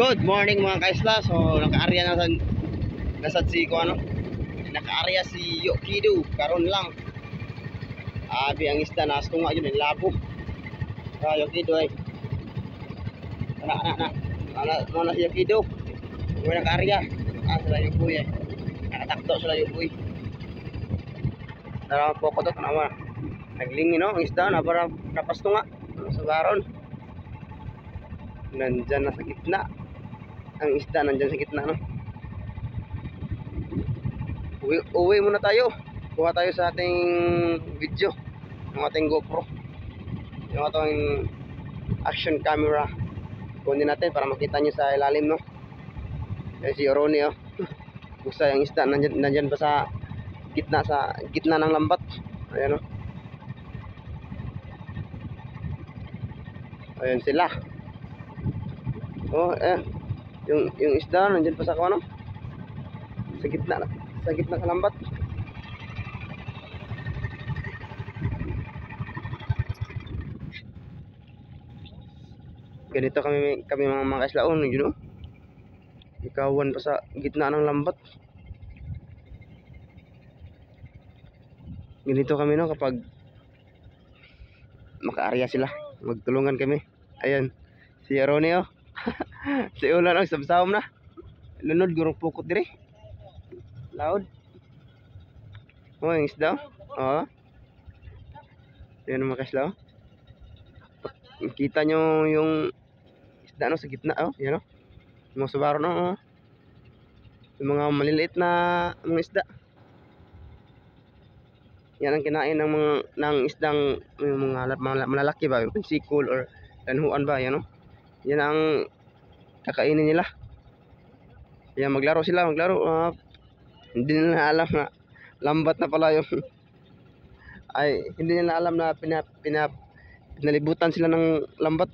Good morning mga kaisla. So naka-area na nasad si ko ano. Naka-area si Yokido karon lang. Abi ang isda na tunga yun labo. Yokido ay. Ana si Yokido. Mo naka-area. Sila yung buhay. Nakatakto sila yung buhay. Tara po ko to naman. Naglingi no ang isda na para napastunga sa baron. Nandyan na sa gitna. Ang isda nandyan sa gitna no. Uwi muna tayo. Kuha tayo sa ating video, yung ating GoPro, yung ating action camera. Kunin natin para makita nyo sa ilalim no. Yan si Oroni oh. Busa yung isda nandyan pa sa gitna ng lambat. Ayan oh. Ayan sila. Oh yung isda nandyan pa sa ano, sa gitna ng lambat. Ganito kami mga kaislaon, you know. Ikawan pa sa gitna ng lambat. Ganito kami no kapag maka-area sila, magtulungan kami. Ayan si Arone oh. Si Ulan ang sabsawom na. Lunod gurong pukot dire. Loud. Oh, yung isda. Oh. Yan mga kaislaon. Kita nyo yung isda no sa gitna oh, yan oh. Yung mga subaro no oh. Yung mga maliliit na mga isda. Yan ang kinain ng isdang yung mga malalaki ba, yung sikul or tanhuan ba, yan oh. Yan ang kakainin nila. Yan maglaro. Hindi nila alam na lambat na pala yung ay hindi nila alam na pinalibutan sila ng lambat.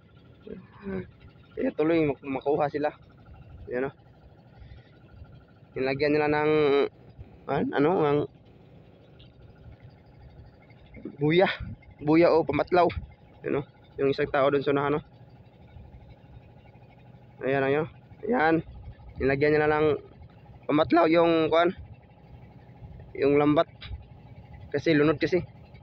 Kaya tuloy makuha sila. Yan oh. Nilagyan nila ng ang buya o pamatlaw. Yan oh. Yung isang tao doon sa unahan oh. Ayan. Nilagyan nila ng pamatlaw yung yung lambat. Kasi lunod kasi.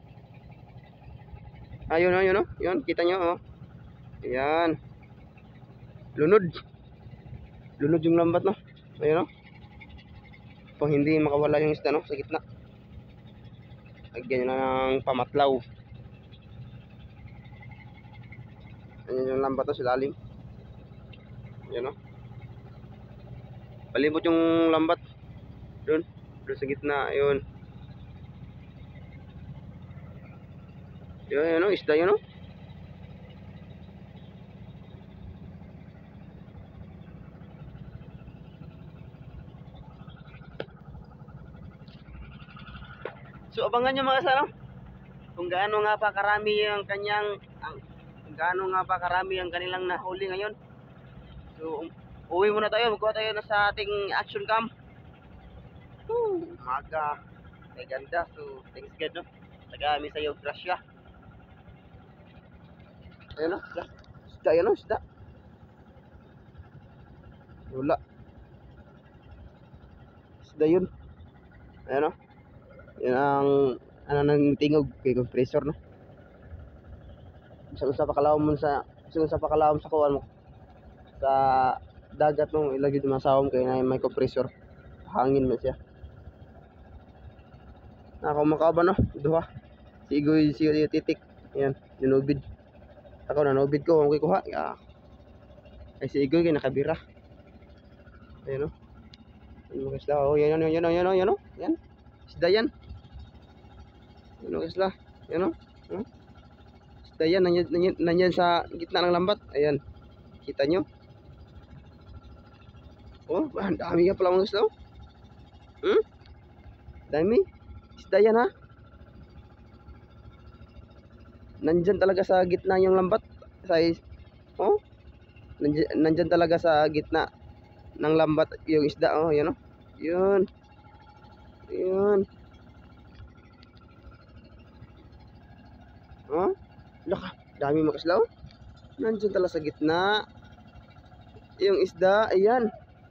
Ayun oh. Yun, kita nyo oh. Ayan. Lunod yung lambat no. Ayun oh. Pang hindi makawala yung isda no sa gitna. Lagyan nyo ng pamatlaw. Ayan yung lambat no sa lalim. Ayan oh. Palibot yung lambat. Doon sa gitna. Ayun. Yun oh, isda yun oh. So abangan nyo mga kasano kung gaano nga pa karami ang kanilang nahuli ngayon. So uwi muna tayo, magkuha tayo na sa ating action cam. Maga ay ganda. So thanks God no. Tagami sa'yo, grasya. Ayun no, isda yan no, isda. Wala. Isda yun. Ayun no. Yan ang ng tingog kay compressor no. Sa pakalawom sa kuwan mo sa dagat no, ilagay mo masawom kay na may compressor. Hangin man siya. Ako makaba no, duha. Sigoy titik. Yan, ninubid. Ako nanubid ko, kung kuha. Ay sigoy kay nakabira. Ayun no. Ano guys la, oh yan. Yan. Isda yan. Ano guys la? Yan oh. Isda yan nanyan sa gitna ng lambat. Ayan. Kita nyo? Oh, dami nga pala mga guys la. Dami. Isda yan ha. Nandyan talaga sa gitna yung lambat. Oh. Nandyan talaga sa gitna ng lambat yung isda oh, yan oh. Yun. Oh, laka, dami makaslaw. Nandiyan talaga sa gitna. yung isda, ayan.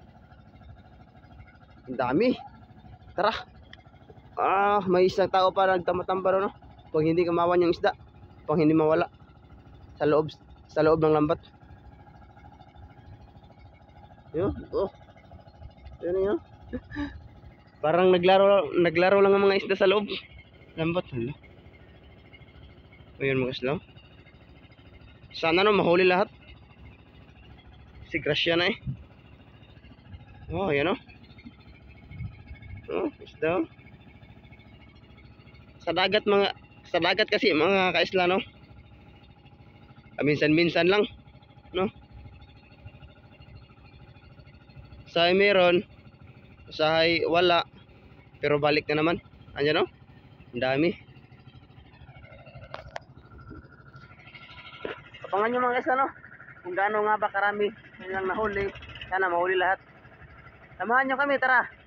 Ang dami. Tara. May isang tao pa nagtamatambaro, no? Pag hindi kamawan yung isda, pag hindi mawala sa loob ng lambat. Yun, yun. Parang naglaro lang ang mga isda sa loob. Lambat, hala. Ayun mga isla. Sana no, mahuli lahat. Si Gracia na eh. Ayan o. Isda. Sa dagat kasi mga kaisla, no? Minsan-minsan lang, no? Sahay meron, sahay wala, pero balik na naman. Andiyan, no? Ang dami. Abangan nyo mga kaisla, no? Kung gaano nga ba karami nilang nahuli. Sana mahuli lahat. Samahan nyo kami, tara.